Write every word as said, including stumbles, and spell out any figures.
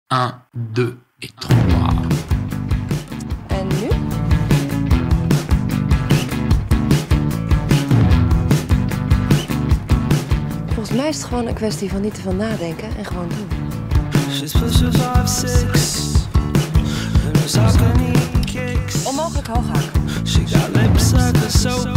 un, deux et trois. En nu? Volgens mij is het gewoon een kwestie van niet te veel nadenken en gewoon doen. Onmogelijk hoog hakken.